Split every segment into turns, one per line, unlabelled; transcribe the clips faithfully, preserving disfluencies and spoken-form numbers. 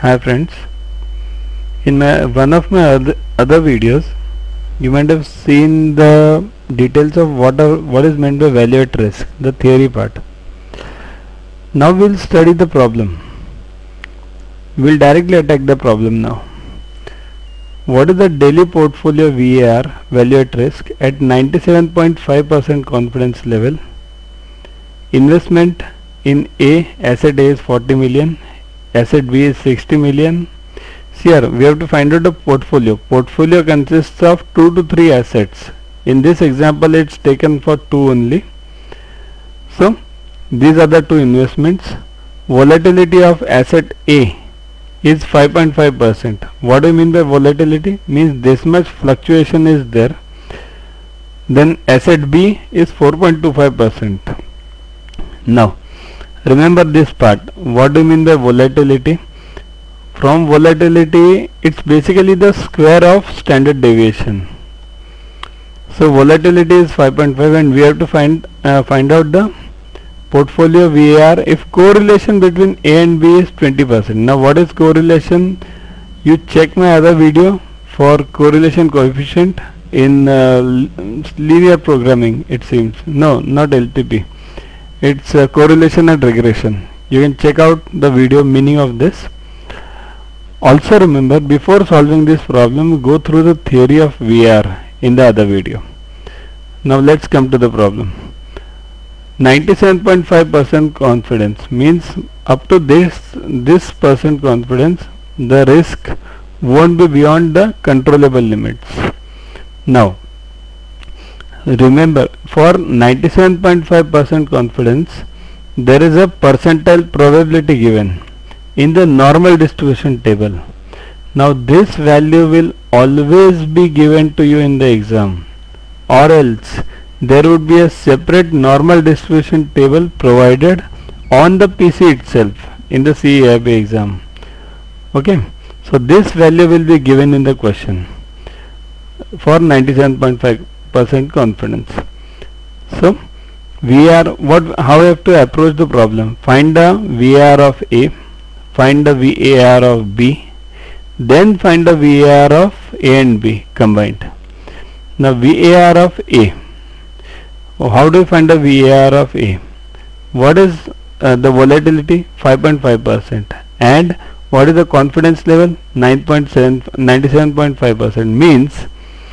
Hi friends, in my one of my other, other videos you might have seen the details of what are, what is meant by value at risk, the theory part. Now we'll study the problem. We'll directly attack the problem now. What is the daily portfolio V A R, value at risk, at ninety-seven point five percent confidence level? Investment in A, asset A is forty million, asset B is sixty million. See here, we have to find out the portfolio. Portfolio consists of two to three assets. In this example it's taken for two only. So these are the two investments. Volatility of asset A is five point five percent. What do you mean by volatility? Means this much fluctuation is there. Then asset B is four point two five percent. Now remember this part. What do you mean by volatility? From volatility, it's basically the square of standard deviation. So volatility is five point five and we have to find uh, find out the portfolio V A R if correlation between A and B is twenty percent. Now what is correlation? You check my other video for correlation coefficient in uh, linear programming, it seems. No, not L T P. It's uh, correlation and regression. You can check out the video meaning of this. Also remember, before solving this problem, go through the theory of V A R in the other video. Now let's come to the problem. ninety-seven point five percent confidence means up to this this percent confidence the risk won't be beyond the controllable limits. Now remember, for ninety-seven point five percent confidence there is a percentile probability given in the normal distribution table. Now this value will always be given to you in the exam, or else there would be a separate normal distribution table provided on the P C itself in the C A I I B exam. Okay, so this value will be given in the question for ninety-seven point five percent confidence. So V A R, what how we have to approach the problem? Find the V A R of A, find the V A R of B, then find the V A R of A and B combined. Now V A R of A, how do you find the V A R of A? What is uh, the volatility? five point five percent. And what is the confidence level? nine point seven, ninety-seven point five percent. Means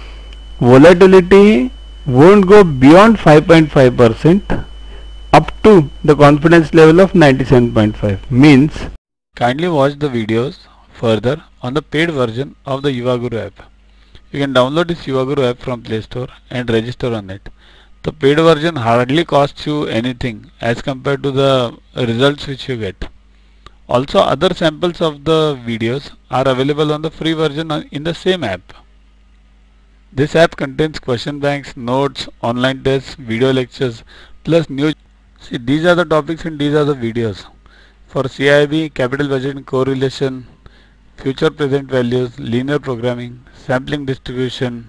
volatility won't go beyond five point five percent up to the confidence level of ninety-seven point five. Means kindly watch the videos further on the paid version of the YuvaGuru app. You can download this YuvaGuru app from Play Store and register on it. The paid version hardly costs you anything as compared to the results which you get. Also other samples of the videos are available on the free version in the same app. This app contains question banks, notes, online tests, video lectures, plus new. See, these are the topics and these are the videos. For C A I I B, capital budgeting, correlation, future present values, linear programming, sampling distribution,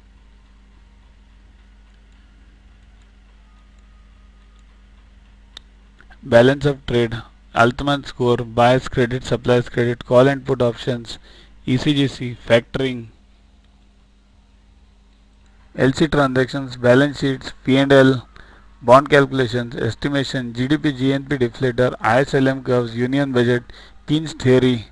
balance of trade, Altman score, buyer's credit, supplier's credit, call and put options, E C G C, factoring, L C transactions, balance sheets, P and L, bond calculations, estimation, G D P, G N P deflator, I S L M curves, union budget, Keynes theory,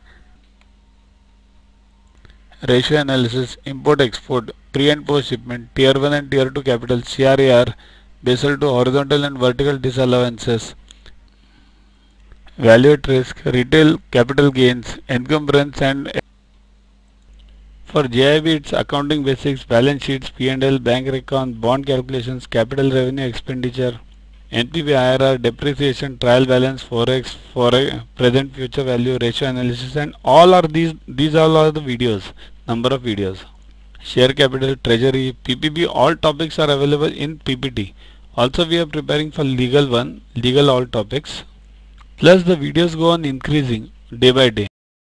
ratio analysis, import export, pre and post shipment, tier one and tier two capital, C R A R, Basel two horizontal and vertical disallowances, value at risk, retail capital gains, encumbrance, and for J I I B it's accounting basics, balance sheets, P and L, bank recon, bond calculations, capital revenue expenditure, N P V, I R R, depreciation, trial balance, forex, forex, present future value, ratio analysis, and all are these these all are the videos, number of videos. Share capital, treasury, P P B, all topics are available in P P T. Also we are preparing for legal one, legal all topics. Plus the videos go on increasing day by day.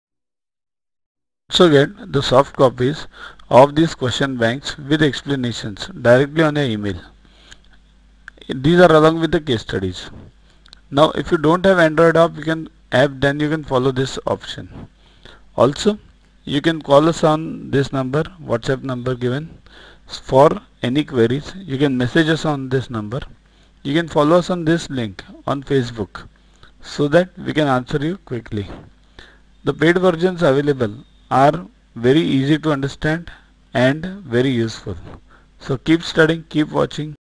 Also get the soft copies of these question banks with explanations directly on your email. These are along with the case studies. Now if you don't have Android app, you can app then you can follow this option. Also, you can call us on this number, WhatsApp number given, for any queries. You can message us on this number. You can follow us on this link on Facebook so that we can answer you quickly. The paid versions available are very easy to understand and very useful. So keep studying, keep watching.